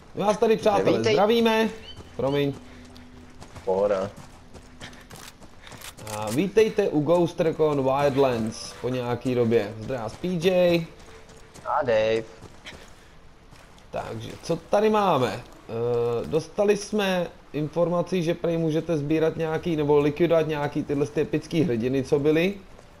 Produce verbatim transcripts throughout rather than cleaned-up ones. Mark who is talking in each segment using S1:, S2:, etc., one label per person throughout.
S1: My vás tady, přátelé,
S2: Vítej.
S1: zdravíme. Promiň.
S2: Pohoda.
S1: A vítejte u Ghost Recon Wildlands po nějaký době. Zdravím vás P J.
S2: A Dave.
S1: Takže, co tady máme? E, dostali jsme informaci, že prý můžete sbírat nějaký, nebo likvidovat nějaký tyhle ty epický hrdiny, co byly.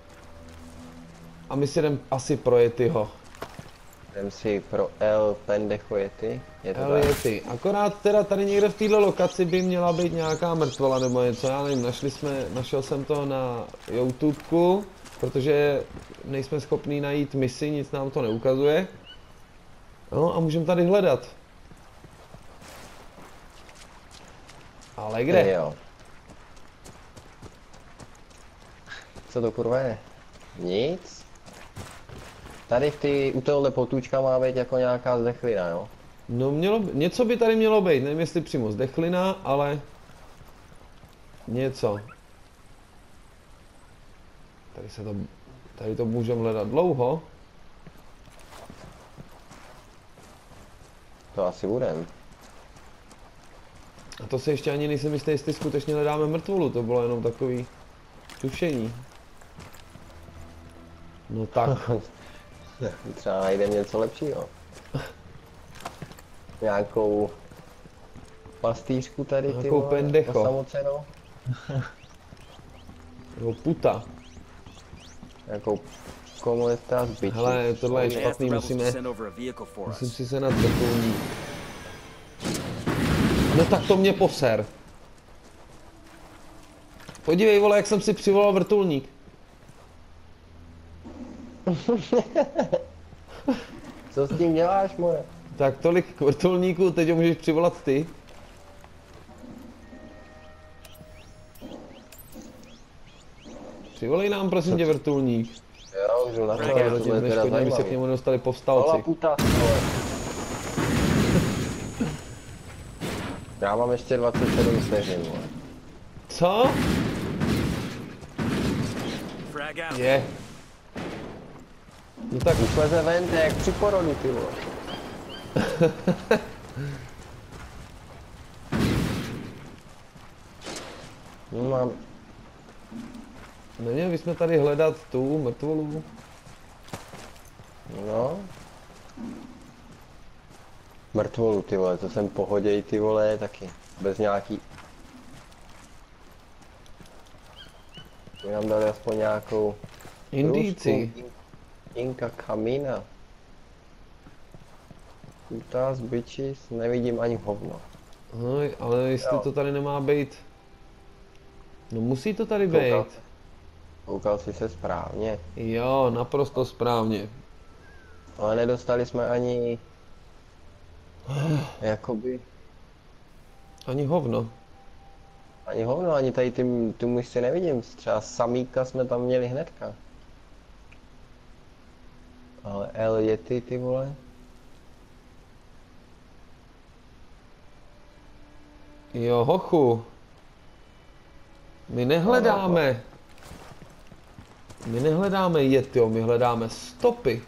S1: A my si jdem asi pro Yetiho.
S2: Jdem si pro El Pendejo Yeti. Je to
S1: El Yeti. Akorát teda tady někde v této lokaci by měla být nějaká mrtvola nebo něco, já nevím, našli jsme, našel jsem to na YouTubeku, protože nejsme schopní najít misi, nic nám to neukazuje. No a můžeme tady hledat. Ale kde?
S2: Jo. Co to kurva je? Nic. Tady v ty, u tohohle potůčka má být jako nějaká zdechlina, jo?
S1: No mělo, něco by tady mělo být, nevím jestli přímo zdechlina, ale něco. Tady se to, tady to můžeme hledat dlouho.
S2: To asi budem.
S1: A to se ještě ani nejsem jistý, jestli skutečně hledáme mrtvolu, to bylo jenom takový tušení. No tak.
S2: Třeba najdem něco lepšího. Nějakou pastýřku tady, ty
S1: Nějakou
S2: vole,
S1: pendecho.
S2: osamocenou.
S1: Nebo puta.
S2: Nějakou komunita z bičí.
S1: Hele, tohle je špatný, musíme, musím si se nad vrtulník. No tak to mě poser. Podívej, vole, jak jsem si přivolal vrtulník.
S2: Co s tím děláš, moje?
S1: Tak tolik k vrtulníku, teď ho můžeš přivolat ty. Přivolej nám prosím tě vrtulník.
S2: Jo, už na to,
S1: To
S2: to
S1: zatím
S2: bude teda
S1: neškodně, aby se k
S2: zajímavý.
S1: němu dostali
S2: Hola
S1: povstalci.
S2: puta, vole. Já mám ještě dvacet sedm vteřin, vole.
S1: Co? Je. No tak
S2: Už leze ven, to je jak při porodu, ty vole. No, mám...
S1: neměli bychom tady hledat tu mrtvolu.
S2: No. Mrtvolu, ty vole, to jsem pohoděj, ty vole, taky. Bez nějaký... My nám dali aspoň nějakou...
S1: Indíci.
S2: Ruskou Inka Kamina. Kutas, bitches, nevidím ani hovno.
S1: No, ale jestli
S2: Jo.
S1: to tady nemá být. No musí to tady
S2: Koukal.
S1: být.
S2: Koukal jsi se správně.
S1: Jo, naprosto správně.
S2: Ale nedostali jsme ani... Jakoby...
S1: Ani hovno.
S2: Ani hovno, ani tady ty, tu myši nevidím. Třeba samíka jsme tam měli hnedka. Ale El Yeti, ty vole.
S1: Jo, hochu. My nehledáme. My nehledáme Yetio, my hledáme stopy.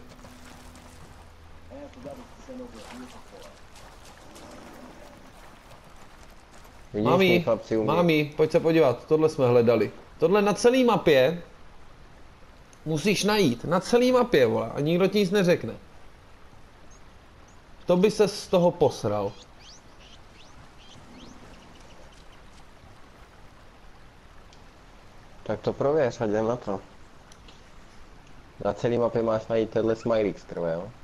S2: Vidíš,
S1: Mami,
S2: ty chlapci umí.
S1: mami, pojď se podívat, tohle jsme hledali. Tohle na celé mapě musíš najít, na celé mapě, vole, a nikdo ti nic neřekne. To by se z toho posral.
S2: Tak to prověř a jdem na to. Na celý mapě máš najít tenhle smajlík z krve, jo?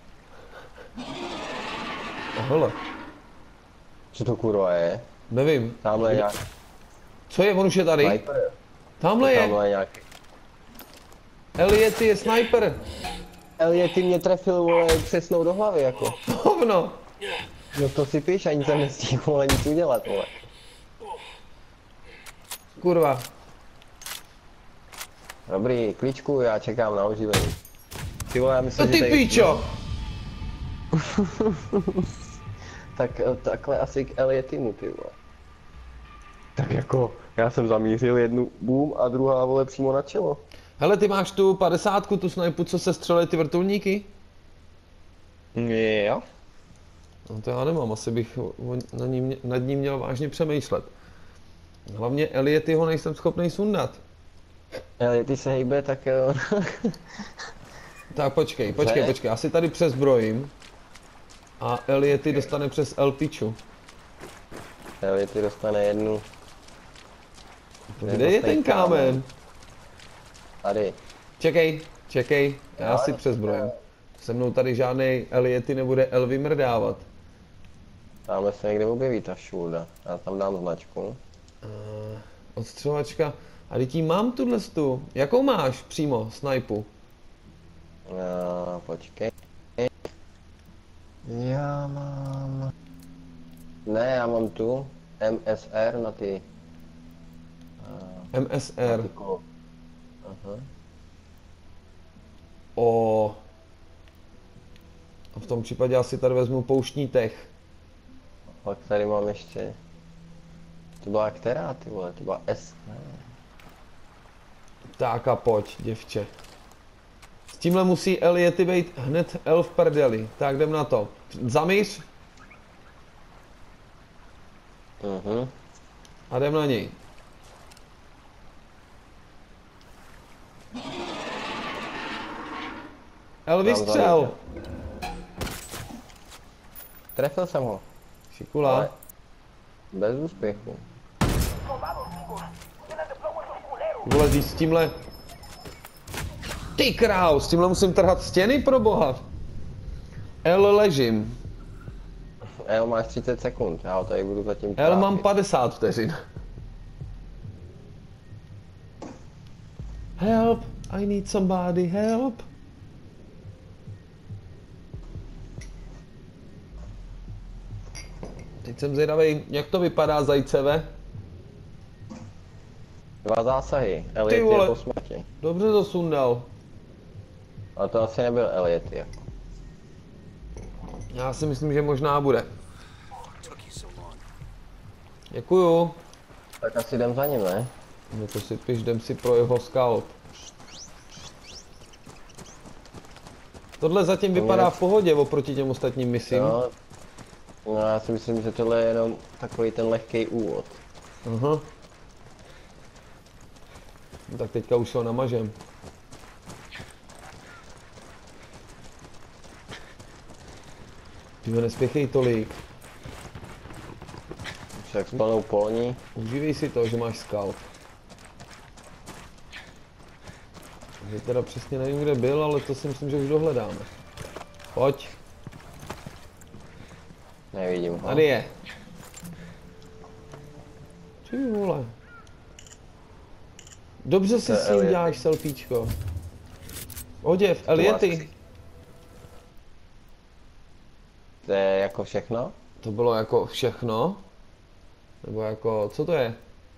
S1: A hele,
S2: Co to kurva je?
S1: nevím.
S2: Tamhle je nějaký
S1: Co je, on už je tady?
S2: sniper.
S1: Tamhle je.
S2: Tamhle je nějaký.
S1: El Yeti je sniper.
S2: El Yeti mě trefil, vole, přesnou do hlavy, jako.
S1: Hovno.
S2: No to si píš, ani jsem nestihl, vole, nic udělat, vole.
S1: Kurva.
S2: Dobrý, kličku, já čekám na oživení. Ty vole, já
S1: No
S2: myslím,
S1: ty
S2: že tady...
S1: píčo.
S2: Tak takhle asi k El Yetimu, ty vole. Tak jako, já jsem zamířil jednu boom a druhá, vole, přímo na čelo.
S1: Hele, ty máš tu padesátku, tu snipu, co se střelí ty vrtulníky?
S2: Jo.
S1: No to já nemám, asi bych o- na ním, nad ním měl vážně přemýšlet. Hlavně Elliot ho nejsem schopný sundat.
S2: Ale ty se hejbe, tak jo.
S1: Tak počkej, počkej,
S2: Dobře.
S1: počkej, já si tady přezbrojím. A Elliot dostane přes El Pichu.
S2: Ale ty dostane jednu.
S1: Kde je ten kámen?
S2: Tady.
S1: Čekej, čekej, já si přezbrojím. Se mnou tady žádnej Elliot nebude El vymrdávat.
S2: Tamhle se někde objeví ta šulda. Já tam dám značku.
S1: Uh, odstřelačka. A teď jí mám tuhle tu. Jakou máš přímo, snajpu?
S2: Já, počkej. Já mám... Ne, já mám tu. M S R na ty...
S1: M S R.
S2: ty kolo. Aha.
S1: O. A v tom případě asi tady vezmu pouštní tech.
S2: Pak tady mám ještě... To byla která, ty vole? To byla S. Ne.
S1: Tak a pojď, děvče. S tímhle musí Elliot být hned El v prdeli. Tak jdem na to. Zamíř
S2: Mhm.
S1: a jdem na něj. El vystřel.
S2: Trefil jsem ho.
S1: Šikula.
S2: Ale bez úspěchu.
S1: Ty vole, když s tímhle... Ty král, s tímhle musím trhat stěny pro boha. El ležím.
S2: El máš třicet sekund, já ho tady budu zatím
S1: El
S2: trápit.
S1: mám padesát vteřin. Help, I need somebody, help. Teď jsem zvědavej, jak to vypadá, zajceve?
S2: Dva zásahy,
S1: Ty
S2: Elliot
S1: vole.
S2: je po smrti.
S1: Dobře to sundal.
S2: Ale to asi nebyl Elliot jako.
S1: Já si myslím, že možná bude. Děkuju.
S2: Tak asi jdem za ním, ne?
S1: No to si piš, jdem si pro jeho scalp. Tohle zatím vypadá v pohodě oproti těm ostatním misím.
S2: No, no já si myslím, že tohle je jenom takový ten lehký úvod.
S1: Aha. No tak teďka už ho namažem. Ty ho nespěchej tolik.
S2: Však s plnou polní.
S1: Užívej si to, že máš scalp. Já teda přesně nevím, kde byl, ale to si myslím, že už dohledáme. Pojď,
S2: Nevidím ho.
S1: tady je. Ty vole. Dobře si
S2: To je
S1: s ním
S2: Elliot.
S1: děláš selfiečko. Oděv, Ellioti.
S2: To je jako všechno?
S1: To bylo jako všechno? Nebo jako, co to je?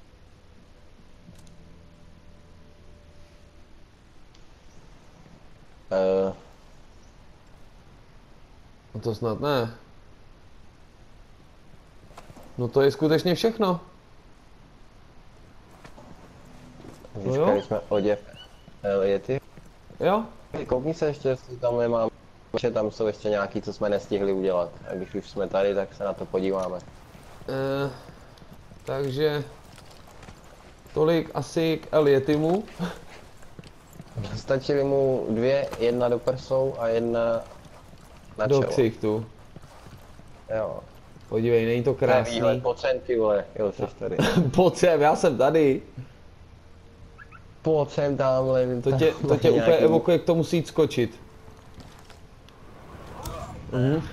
S2: Uh,
S1: No to snad ne. No to je skutečně všechno.
S2: získali
S1: jo.
S2: jsme oděv Ellioti.
S1: Jo?
S2: Koukni se ještě, jestli tam nemám, že tam jsou ještě nějaký, co jsme nestihli udělat. A když už jsme tady, tak se na to podíváme.
S1: Eh, takže... Tolik asi k Elliotimu.
S2: Stačily mu dvě, jedna do prsou a jedna na
S1: Do
S2: čelo.
S1: ksichtu.
S2: Jo.
S1: Podívej, není to
S2: To je výhled
S1: krásný.
S2: po centy, vole. Jo, jsi tady.
S1: Pojď sem, já jsem tady.
S2: Pojď sem tamhle.
S1: To tě, to tě úplně evokuje k tomu jít skočit. Mhm.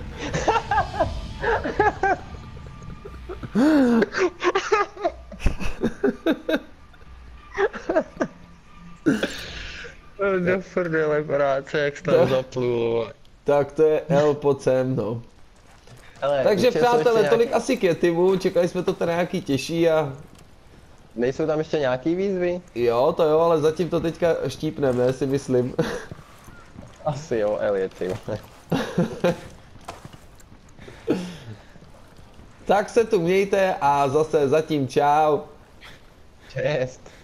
S2: Do prdele práce, jak jsi
S1: To-
S2: tam zaplul.
S1: Tak to je El, pojď sem, no.
S2: Hele,
S1: Takže
S2: ještě jsou
S1: přátelé,
S2: ještě
S1: tolik
S2: nějaký-
S1: asi k Yetimu, čekali jsme to teda nějaký těžší a
S2: Nejsou tam ještě nějaký výzvy?
S1: jo, to jo, ale zatím to teďka štípneme, si myslím.
S2: Asi jo, Ellioti, vole.
S1: Tak se tu mějte a zase zatím čau.
S2: Čest.